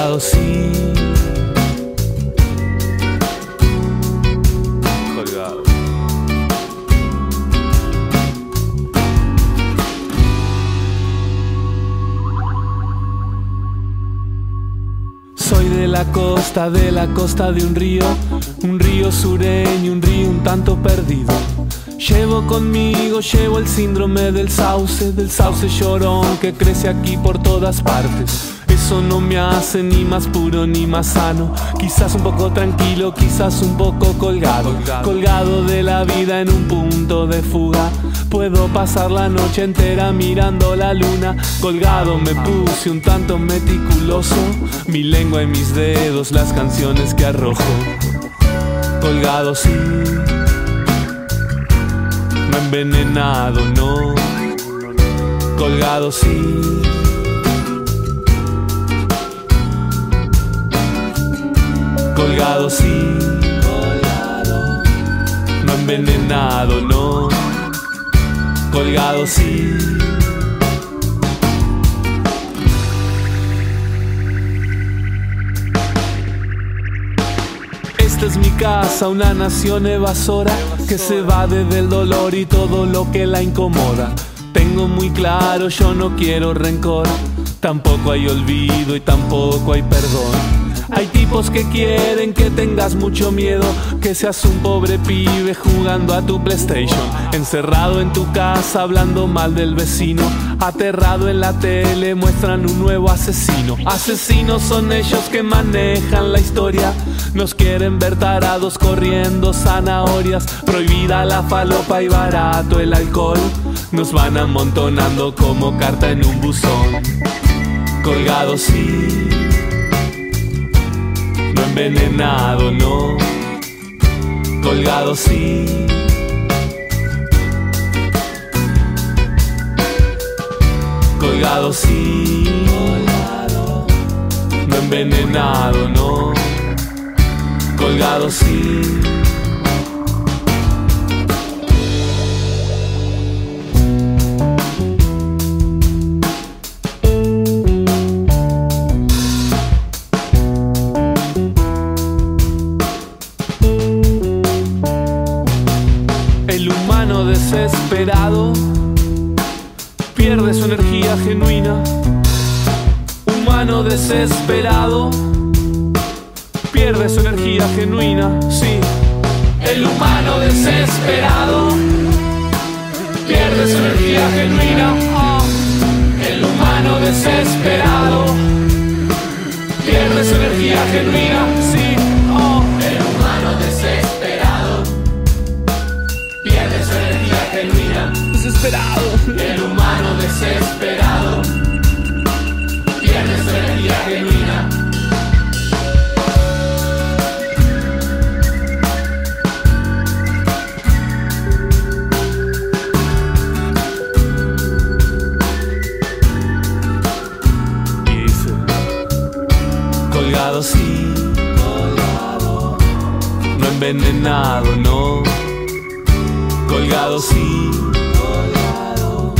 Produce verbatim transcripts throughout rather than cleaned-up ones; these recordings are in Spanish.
Colgado sí. Colgado. Soy de la costa, de la costa de un río, un río sureño, un río un tanto perdido. Llevo conmigo, llevo el síndrome del sauce, del sauce llorón que crece aquí por todas partes. Eso no me hace ni más puro ni más sano. Quizás un poco tranquilo, quizás un poco colgado. Colgado de la vida en un punto de fuga. Puedo pasar la noche entera mirando la luna. Colgado me puse un tanto meticuloso. Mi lengua y mis dedos, las canciones que arrojo. Colgado sí. No envenenado, no. Colgado sí. Colgado sí. Colgado. No envenenado, no. Colgado sí. Esta es mi casa, una nación evasora que se evade del dolor y todo lo que la incomoda. Tengo muy claro, yo no quiero rencor. Tampoco hay olvido y tampoco hay perdón. Hay tipos que quieren que tengas mucho miedo, que seas un pobre pibe jugando a tu PlayStation, encerrado en tu casa hablando mal del vecino, aterrado en la tele muestran un nuevo asesino. Asesinos son ellos que manejan la historia, nos quieren ver tarados corriendo zanahorias, prohibida la falopa y barato el alcohol, nos van amontonando como carta en un buzón. Colgado sí. No envenenado, no. Colgado sí. Colgado sí. Colgado. No envenenado, no. Colgado sí. El humano desesperado pierde su energía genuina. Humano desesperado pierde su energía genuina, sí. El humano desesperado pierde su energía genuina. Oh. El humano desesperado pierde su energía genuina, sí. Oh. El humano desesperado pierde su energía genuina. Desesperado. El humano desesperado pierde su energía genuina. Y dice, colgado sí, colgado, no envenenado, no. Colgado sí, colgado,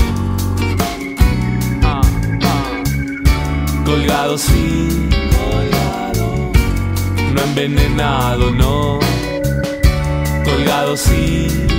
ah, ah. Colgado sí, colgado, no envenenado, no. Colgado sí.